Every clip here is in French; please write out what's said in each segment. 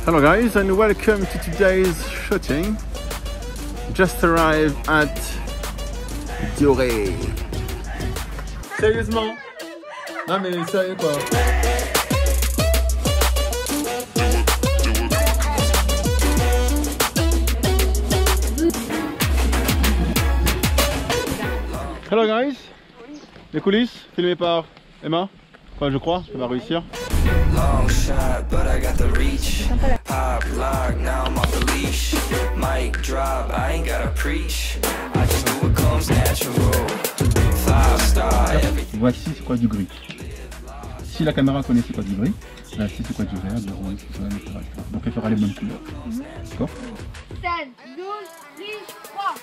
Hello guys and welcome to today's shooting. Just arrived at Dioré. Sérieusement? Non mais sérieux quoi? Hello guys. Les coulisses filmées par Emma. Enfin je crois, ça va réussir. Long shot, but I got the reach. Pop lock, now I'm off the leash. Mic drop, I ain't gotta preach. I just do what comes natural. 5 star, everything. Voici c'est quoi du gris. Si la caméra connaît c'est quoi du gris, là si c'est quoi du vert, du rouge, c'est quoi, etc. Donc elle fera les bonnes couleurs. D'accord? 7, 12, 10, 3.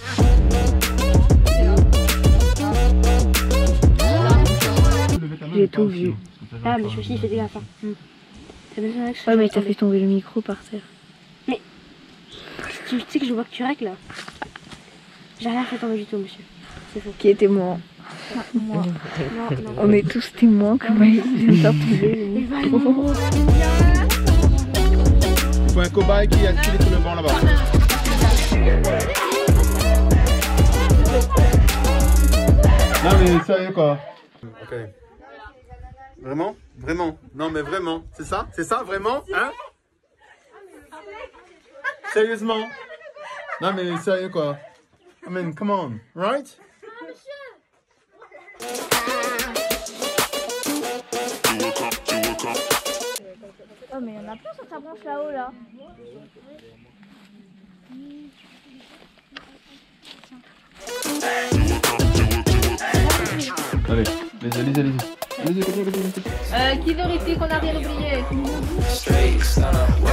J'ai tout vu. Ah, mais celui-ci, il fait des gaffe. Ouais, mais t'as fait tomber le micro par terre. Mais tu sais que je vois que tu règles là. J'ai rien fait tomber du tout, monsieur. C'est faux. Qui est témoin? Moi. Non. On est tous témoins comment il vient de tomber le micro. Il faut un cobaye qui a tiré sur le banc là-bas. Non mais sérieux quoi. Ok. Vraiment? Vraiment? Non mais vraiment? C'est ça? C'est ça vraiment? Hein? Sérieusement? Non mais sérieux quoi? I mean, come on, right? Oh, mais il y en a plein sur ta branche là-haut là. Allez, allez-y. Qui vérifie qu'on n'a rien oublié? Straight stunner,